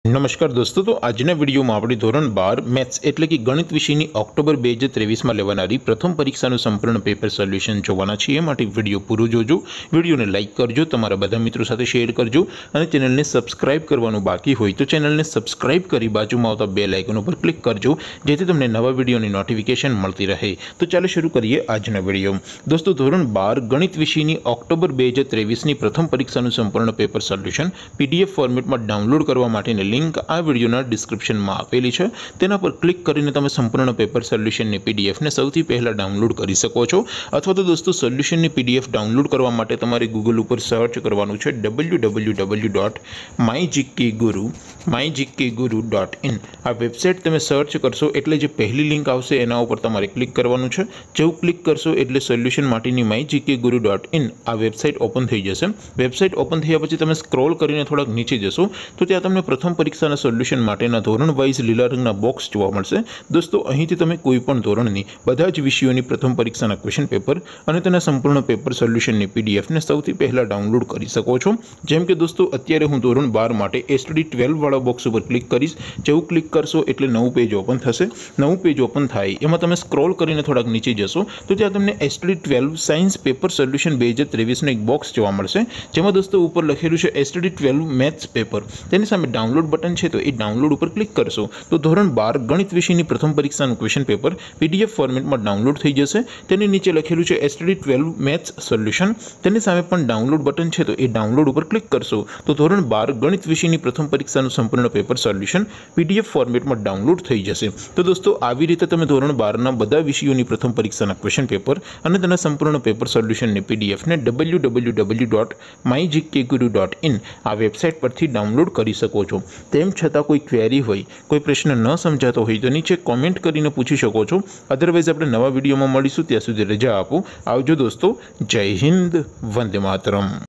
नमस्कार दोस्तों, तो આજના વિડીયોમાં આપણે ધોરણ 12 મેથ્સ એટલે કે ગણિત વિષયની ઓક્ટોબર 2023માં લેવાનારી પ્રથમ પરીક્ષાનું સંપૂર્ણ પેપર સોલ્યુશન જોવાના છીએ। માટે વિડીયો પૂરો જોજો, વિડીયોને લાઇક કરજો, તમારા બધા મિત્રો સાથે શેર કરજો અને ચેનલને સબસ્ક્રાઇબ કરવાનું બાકી હોય તો ચેનલને સબસ્ક્રાઇબ કરી બાજુમાં આવતા બેલ આઇકન ઉપર ક્લિક કરજો, જેથી તમને નવા વિડીયોની નોટિફિકેશન મળતી રહે। તો ચાલો શરૂ કરીએ આજનો વિડીયો। દોસ્તો, ધોરણ 12 ગણિત વિષયની ઓક્ટોબર 2023ની પ્રથમ પરીક્ષાનું સંપૂર્ણ પેપર સોલ્યુશન પીડીએફ ફોર્મેટમાં ડાઉનલોડ કરવા માટેની लिंक आ वीडियोना डिस्क्रिप्शन में आपेली है। तेना पर क्लिक करीने तमे संपूर्ण पेपर सोल्यूशन ने पीडीएफ ने सौथी पहला डाउनलॉड करी सको छो। अथवा तो दोस्तों सोल्यूशन ने पीडीएफ डाउनलॉड करवा माटे तमारे गूगल पर सर्च करवानुं छे www.mygkguru.in। आ वेबसाइट तमे सर्च करशो एटले जे पहली लिंक आवशे एना उपर तमारे क्लिक करवानुं छे। जेवुं क्लिक करशो एटले सोल्यूशन माटेनी mygkguru.in आ वेबसाइट ओपन थई जशे। वेबसाइट ओपन थया पछी तमे स्क्रॉल करीने थोड़ाक नीचे जशो तो त्यां तमने प्रथम परीक्षाना सोल्यूशन माटेना धोरण वाइज लीला रंगना बॉक्स जोवा मळशे। दोस्तों, અહીંથી તમે કોઈપણ ધોરણની બધા જ વિષયોની પ્રથમ પરીક્ષાના ક્વેશ્ચન પેપર અને તેના સંપૂર્ણ પેપર સોલ્યુશનની પીડીએફ ને સૌથી પહેલા ડાઉનલોડ કરી શકો છો। જેમ કે દોસ્તો, અત્યારે હું ધોરણ 12 માટે એસટીડી 12 વાળા બોક્સ ઉપર ક્લિક કરીશ। જેવું ક્લિક કરશો એટલે નવું પેજ ઓપન થશે। નવું પેજ ઓપન થાય એમાં તમે સ્ક્રોલ કરીને થોડાક નીચે જશો તો ત્યાં તમને એસટીડી 12 સાયન્સ પેપર સોલ્યુશન 2023 નું એક બોક્સ જોવા મળશે, જેમાં દોસ્તો ઉપર લખેલું છે એસટીડી 12 મેથ્સ પેપર। તેની સામે ડાઉનલોડ बटन है तो ये डाउनलॉड पर क्लिक करशो तो धोरण 12 गणित विषय की प्रथम परीक्षा क्वेश्चन पेपर पीडीएफ फॉर्मेट में डाउनलॉड थी जैसे। नीचे लखेलू है एसटीडी 12 मैथ्स सोल्यूशन। सामे पण डाउनलॉड बटन है तो ये डाउनलॉड पर क्लिक करशो तो धोरण 12 गणित विषय की प्रथम परीक्षा संपूर्ण पेपर सोल्यूशन पीडीएफ फॉर्मेट में डाउनलॉड थी जैसे। तो दोस्तों, આવી રીતે તમે ધોરણ 12 બધા વિષયોની પ્રથમ પરીક્ષાના ક્વેશ્ચન પેપર અને તેના સંપૂર્ણ પેપર સોલ્યુશનની પીડીએફ ને www.mygkguru.in આ વેબસાઇટ પરથી ડાઉનલોડ કરી શકો છો। तेम छतां कोई क्वेरी होय, कोई प्रश्न न समझातो होय तो नीचे कॉमेंट करीने पूछी शको छो। अदरवाइज आपणे नवा विडियोमां मळीशुं, त्यां सुधी रजा आपो। आवजो दोस्तों। जय हिंद, वंदे मातरम।